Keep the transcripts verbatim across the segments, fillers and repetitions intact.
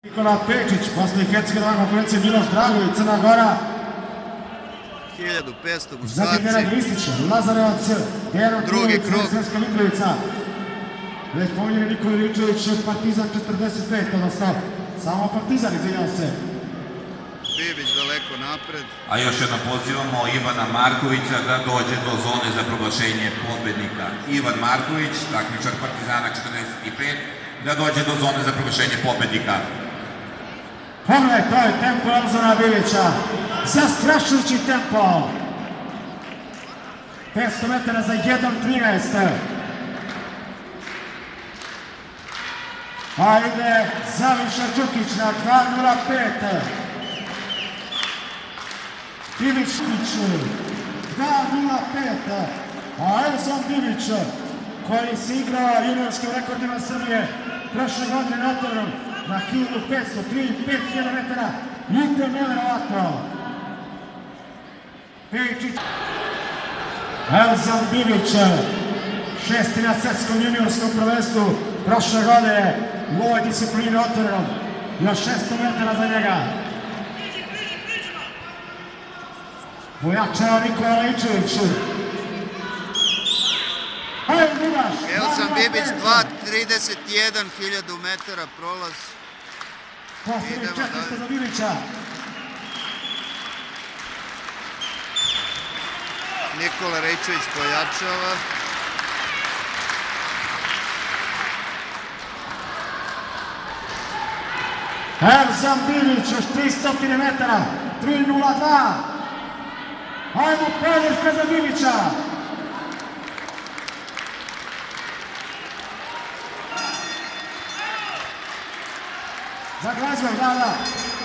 Nikola Pečić, Bosna i Hercegovina, konkurencija Miloš Dragović, Crna Gora. hiljadu petsto muškarci. Zatim Nenad Ristić, Lazarevac, Dejan Drugi krug. Sremska Mitrovica. Već pominjeni Nikola Iličević, Partizan četrdeset pet, odnosno samo Partizan, izvinjam se. Bibić daleko napred. A još jednom pozivamo Ivana Markovića da dođe do zone za proglašenje pobednika. Ivan Marković, takmičar Partizana četrdeset pet, da dođe do zone za proglašenje pobednika. Pogledaj, to je tempo Elzona Bibića. Zastrašujući tempo. petsto metara za jedan trinaest. A ide Zaviša Đukić na dva nula pet. Bibić dva nula pet. A Elzon Bibić, koji se igrao juniorskim rekordima Srbije prošle godine na otvorenom na hiljadu petsto, tri i pet hiljada metara, ide nevjerovatno. Pečić. Elzon Bibić, šesti na svetskom juniorskom prvenstvu prošle godine u ovoj disciplini otvorenom. Još šesto metara za njega. Pojačava Nikola Iličević. Elzon Bibić dva trideset jedan, hiljadu metara prolaz. Posljednji četvrsto za Bibića. Nikola Iličević pojačava. Elzon Bibić još tristo metara, tri nula dva. Ajmo podrška za Bibića. Za Glazgov, da, da.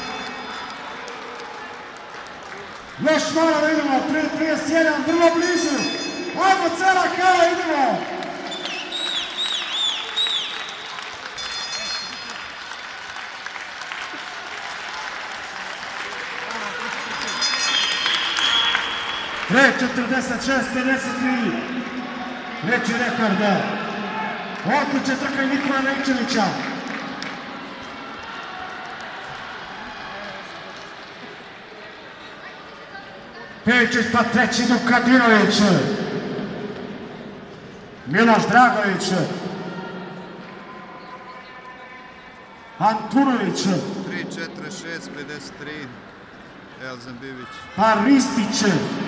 Još malo da idemo, tri trideset jedan, vrlo blizu. Ajmo cela kala, idemo. Re, četrdeset šest pedeset tri. Reći rekord. Odliče trka i Nikola Iličevića. Pečić pa treći Vukadinović. Miloš Dragović. Antunović. tri četrdeset šest pedeset tri. Elzon Bibić. Pa Ristić.